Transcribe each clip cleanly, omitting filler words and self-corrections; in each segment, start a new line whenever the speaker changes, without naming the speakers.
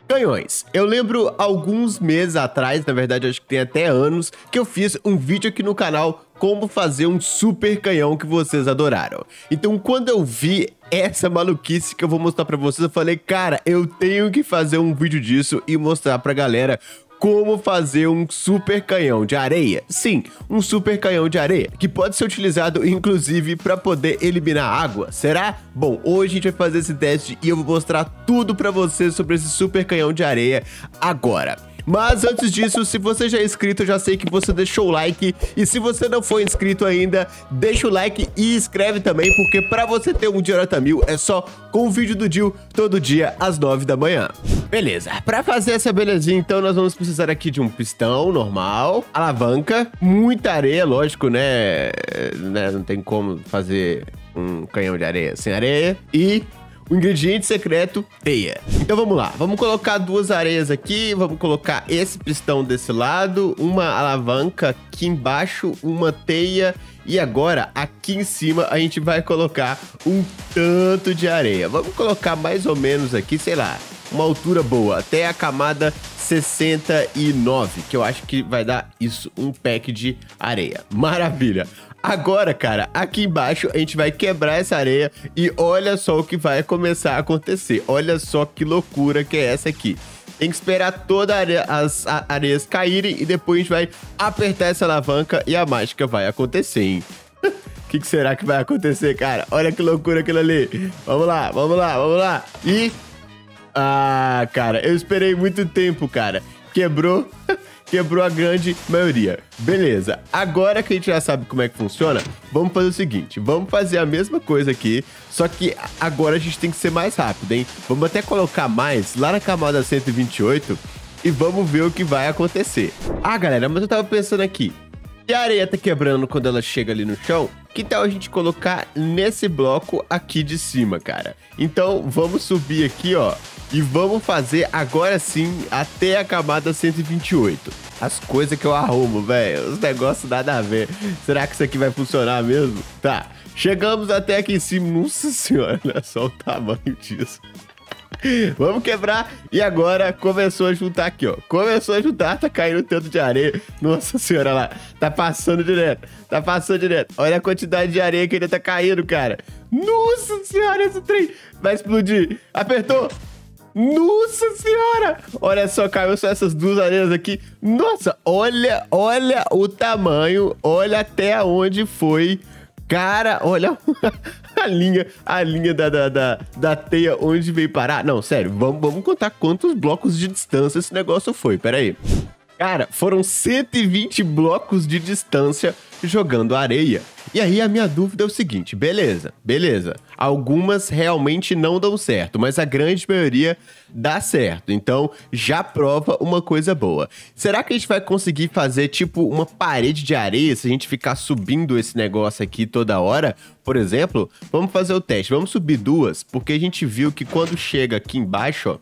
Canhões. Eu lembro alguns meses atrás, na verdade acho que tem até anos, que eu fiz um vídeo aqui no canal como fazer um super canhão que vocês adoraram. Então quando eu vi essa maluquice que eu vou mostrar pra vocês, eu falei, cara, eu tenho que fazer um vídeo disso e mostrar pra galera como fazer um super canhão de areia. Sim, um super canhão de areia, que pode ser utilizado inclusive para poder eliminar água. Será? Bom, hoje a gente vai fazer esse teste e eu vou mostrar tudo para vocês sobre esse super canhão de areia agora. Mas antes disso, se você já é inscrito, eu já sei que você deixou o like. E se você não for inscrito ainda, deixa o like e inscreve também, porque pra você ter um dia nota 1000 é só com o vídeo do Dil todo dia às 9 da manhã. Beleza, pra fazer essa belezinha, então nós vamos precisar aqui de um pistão normal, alavanca, muita areia, lógico, né? Não tem como fazer um canhão de areia sem areia. E o ingrediente secreto, teia. Então vamos lá, vamos colocar duas areias aqui, vamos colocar esse pistão desse lado, uma alavanca aqui embaixo, uma teia e agora aqui em cima a gente vai colocar um tanto de areia. Vamos colocar mais ou menos aqui, sei lá, uma altura boa, até a camada 69, que eu acho que vai dar isso, um pack de areia. Maravilha! Agora, cara, aqui embaixo a gente vai quebrar essa areia e olha só o que vai começar a acontecer. Olha só que loucura que é essa aqui. Tem que esperar todas as areias caírem e depois a gente vai apertar essa alavanca e a mágica vai acontecer, hein? O que será que vai acontecer, cara? Olha que loucura aquilo ali. Vamos lá, vamos lá, vamos lá. E... ah, cara, eu esperei muito tempo, cara. Quebrou... Quebrou a grande maioria. Beleza, agora que a gente já sabe como é que funciona, vamos fazer o seguinte, vamos fazer a mesma coisa aqui, só que agora a gente tem que ser mais rápido, hein? Vamos até colocar mais lá na camada 128 e vamos ver o que vai acontecer. Ah, galera, mas eu tava pensando aqui, se a areia tá quebrando quando ela chega ali no chão, que tal a gente colocar nesse bloco aqui de cima, cara? Então, vamos subir aqui, ó, e vamos fazer agora sim até a camada 128. As coisas que eu arrumo, velho, os negócios nada a ver. Será que isso aqui vai funcionar mesmo? Tá, chegamos até aqui em cima. Nossa senhora, olha só o tamanho disso. Vamos quebrar e agora começou a juntar aqui, ó. Começou a juntar, tá caindo tanto de areia. Nossa senhora, lá, tá passando direto. Tá passando direto. Olha a quantidade de areia que ainda tá caindo, cara. Nossa senhora, esse trem vai explodir. Apertou. Nossa senhora! Olha só, caiu só essas duas areias aqui. Nossa, olha o tamanho. Olha até onde foi. Cara, olha a linha da teia onde veio parar. Não, sério, vamos contar quantos blocos de distância esse negócio foi. Pera aí. Cara, foram 120 blocos de distância jogando areia. E aí a minha dúvida é o seguinte, beleza. Algumas realmente não dão certo, mas a grande maioria dá certo. Então já prova uma coisa boa. Será que a gente vai conseguir fazer tipo uma parede de areia se a gente ficar subindo esse negócio aqui toda hora? Por exemplo, vamos fazer o teste. Vamos subir duas, porque a gente viu que quando chega aqui embaixo, ó,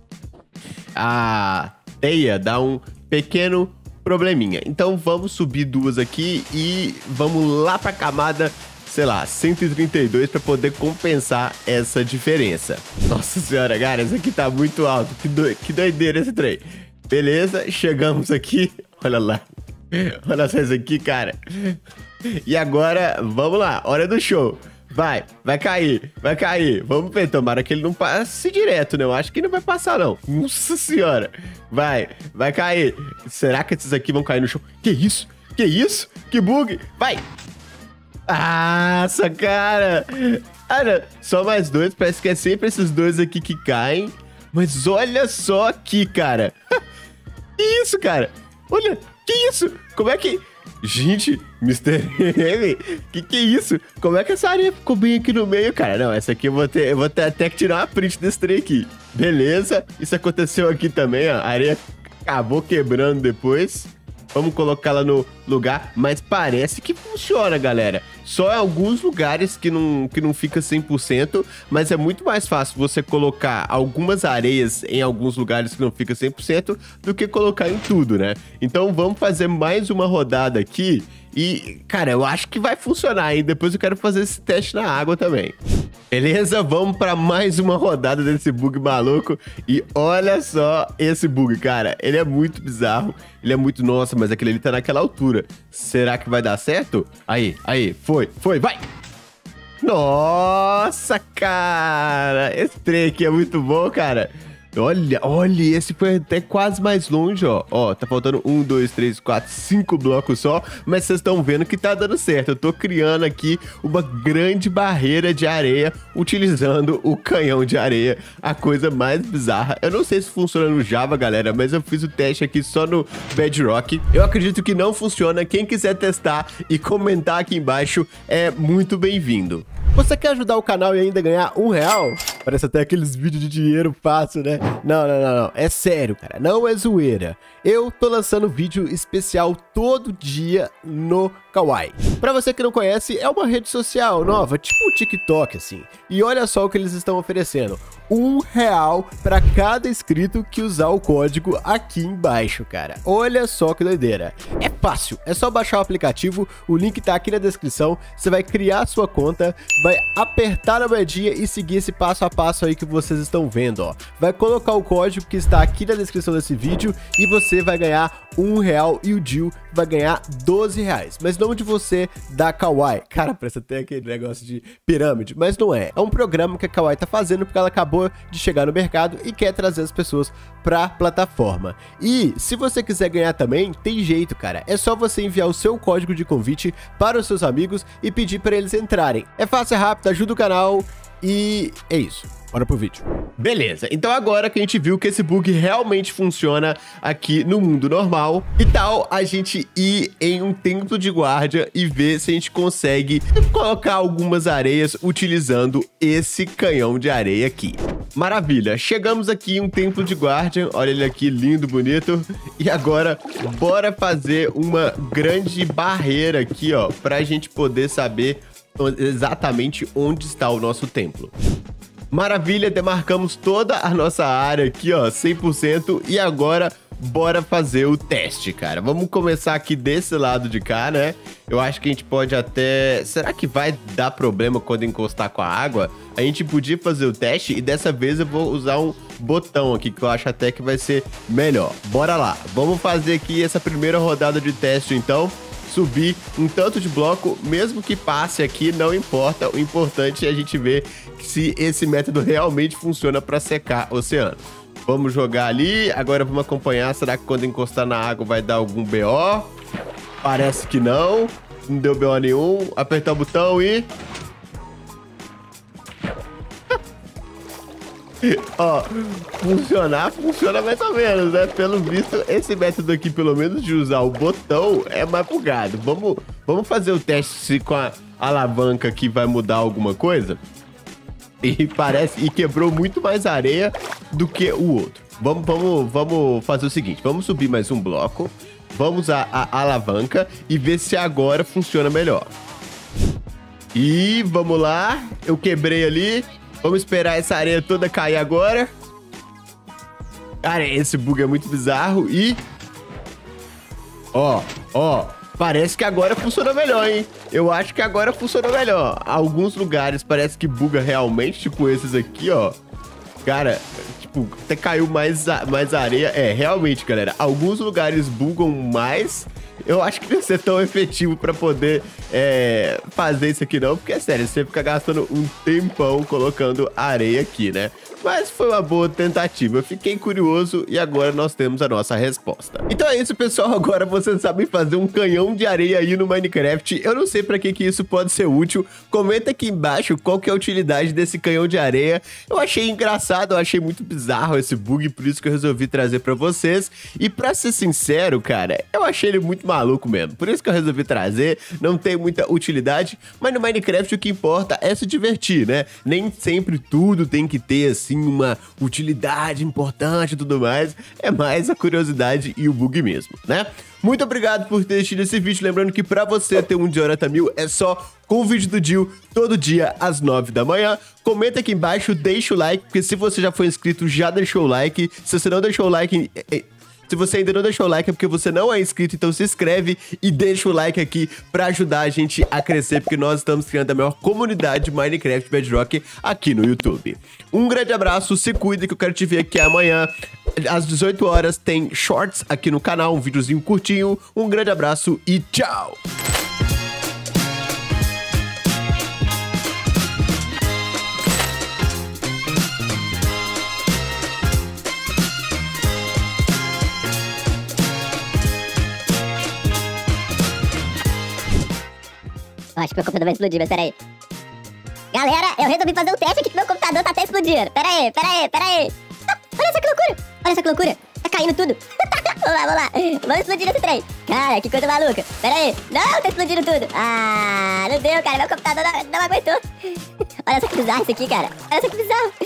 a teia dá um pequeno probleminha. Então vamos subir duas aqui e vamos lá pra camada, sei lá, 132 para poder compensar essa diferença. Nossa senhora, cara, isso aqui tá muito alto. Que doideira esse trem. Beleza, chegamos aqui. Olha lá. Olha só isso aqui, cara. E agora, vamos lá, hora do show. Vai cair. Vamos ver, tomara que ele não passe direto, né? Eu acho que não vai passar, não. Nossa senhora. Vai cair. Será que esses aqui vão cair no chão? Que isso? Que bug. Vai. Nossa, cara. Não. Só mais dois, parece que é sempre esses dois aqui que caem. Mas olha só aqui, cara. Que isso, cara? Olha, que isso? Como é que... Gente, Mr. M, que é isso? Como é que essa areia ficou bem aqui no meio, cara? Não, essa aqui eu vou ter até que tirar uma print desse trem aqui. Beleza, isso aconteceu aqui também, ó. A areia acabou quebrando depois. Vamos colocá-la no lugar, mas parece que funciona, galera. Só em alguns lugares que não fica 100%, mas é muito mais fácil você colocar algumas areias em alguns lugares que não fica 100% do que colocar em tudo, né? Então vamos fazer mais uma rodada aqui E, cara, eu acho que vai funcionar, hein? Depois eu quero fazer esse teste na água também. Beleza, vamos pra mais uma rodada desse bug maluco. E olha só esse bug, cara. Ele é muito bizarro. Ele é muito... Nossa, mas aquele ali tá naquela altura. Será que vai dar certo? Aí, foi, vai! Nossa, cara! Esse trem aqui é muito bom, cara. Olha, esse foi até quase mais longe, ó. Ó, tá faltando 1, 2, 3, 4, 5 blocos só. Mas vocês estão vendo que tá dando certo. Eu tô criando aqui uma grande barreira de areia utilizando o canhão de areia. A coisa mais bizarra. Eu não sei se funciona no Java, galera, mas eu fiz o teste aqui só no Bedrock. Eu acredito que não funciona. Quem quiser testar e comentar aqui embaixo é muito bem-vindo. Você quer ajudar o canal e ainda ganhar R$1? Parece até aqueles vídeos de dinheiro fácil, né? Não. É sério, cara. Não é zoeira. Eu tô lançando vídeo especial todo dia no Kawaii. Pra você que não conhece, é uma rede social nova, tipo o TikTok, assim. E olha só o que eles estão oferecendo. R$1 pra cada inscrito que usar o código aqui embaixo, cara. Olha só que doideira. É fácil, é só baixar o aplicativo, o link tá aqui na descrição. Você vai criar a sua conta, vai apertar na moedinha e seguir esse passo a passo aí que vocês estão vendo, ó. Vai colocar o código que está aqui na descrição desse vídeo e você vai ganhar R$1 e o Jill vai ganhar R$12. Mas não de você da Kawaii. Cara, parece até aquele negócio de pirâmide, mas não é. É um programa que a Kawaii tá fazendo porque ela acabou de chegar no mercado e quer trazer as pessoas pra plataforma. E se você quiser ganhar também, tem jeito, cara. É só você enviar o seu código de convite para os seus amigos e pedir para eles entrarem. É fácil, é rápido, ajuda o canal e é isso. Bora pro vídeo. Beleza, então agora que a gente viu que esse bug realmente funciona aqui no mundo normal, e tal a gente ir em um templo de guarda e ver se a gente consegue colocar algumas areias utilizando esse canhão de areia aqui. Maravilha, chegamos aqui em um templo de guardian, olha ele aqui, lindo, bonito. E agora, bora fazer uma grande barreira aqui, ó, pra gente poder saber exatamente onde está o nosso templo. Maravilha, demarcamos toda a nossa área aqui, ó, 100%. E agora, bora fazer o teste, cara. Vamos começar aqui desse lado de cá, né? Eu acho que a gente pode até... Será que vai dar problema quando encostar com a água? A gente podia fazer o teste e dessa vez eu vou usar um botão aqui, que eu acho até que vai ser melhor. Bora lá. Vamos fazer aqui essa primeira rodada de teste, então. Subir um tanto de bloco, mesmo que passe aqui, não importa. O importante é a gente ver se esse método realmente funciona para secar o oceano. Vamos jogar ali, agora vamos acompanhar. Será que quando encostar na água vai dar algum BO? Parece que não deu BO nenhum. Apertar o botão e... Ó, funciona mais ou menos, né? Pelo visto, esse método aqui, pelo menos de usar o botão, é mais bugado. Vamos fazer o teste se com a alavanca aqui vai mudar alguma coisa. E parece... E quebrou muito mais areia do que o outro. Vamos fazer o seguinte. Vamos subir mais um bloco. Vamos usar a alavanca e ver se agora funciona melhor. E vamos lá. Eu quebrei ali. Vamos esperar essa areia toda cair agora. Cara, esse bug é muito bizarro. E... Ó. Parece que agora funciona melhor, hein? Eu acho que agora funciona melhor. Alguns lugares parece que buga realmente, tipo esses aqui, ó. Cara, tipo, até caiu mais areia. É, realmente, galera. Alguns lugares bugam mais. Eu acho que não vai ser tão efetivo pra poder fazer isso aqui não, porque é sério, você fica gastando um tempão colocando areia aqui, né? Mas foi uma boa tentativa, eu fiquei curioso e agora nós temos a nossa resposta. Então é isso, pessoal, agora vocês sabem fazer um canhão de areia aí no Minecraft. Eu não sei pra que isso pode ser útil, comenta aqui embaixo qual que é a utilidade desse canhão de areia. Eu achei engraçado, eu achei muito bizarro esse bug, por isso que eu resolvi trazer pra vocês. E pra ser sincero, cara, eu achei ele muito maluco mesmo, por isso que eu resolvi trazer, não tem muita utilidade, mas no Minecraft o que importa é se divertir, né? Nem sempre tudo tem que ter, assim, uma utilidade importante e tudo mais, é mais a curiosidade e o bug mesmo, né? Muito obrigado por ter assistido esse vídeo, lembrando que pra você ter um Diorata 1000 é só com o vídeo do Jill todo dia às 9 da manhã. Comenta aqui embaixo, deixa o like, porque se você já foi inscrito, já deixou o like. Se você não deixou o like... Se você ainda não deixou o like é porque você não é inscrito, então se inscreve e deixa o like aqui pra ajudar a gente a crescer, porque nós estamos criando a maior comunidade de Minecraft Bedrock aqui no YouTube. Um grande abraço, se cuida que eu quero te ver aqui amanhã. Às 18 horas tem shorts aqui no canal, um videozinho curtinho. Um grande abraço e tchau!
Acho que meu computador vai explodir, mas peraí. Galera, eu resolvi fazer um teste aqui que meu computador tá até explodindo. Peraí. Ah, olha só que loucura. Olha só que loucura. Tá caindo tudo. Vamos lá. Vamos explodir esse trem. Cara, que coisa maluca. Peraí. Não, tá explodindo tudo. Ah, não deu, cara. Meu computador não aguentou. Olha só que bizarro isso aqui, cara. Olha só que bizarro.